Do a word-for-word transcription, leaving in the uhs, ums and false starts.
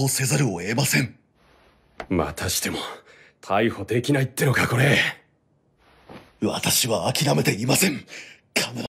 行せざるを得ません。 またしても逮捕できないってのかこれ。 私は諦めていません。必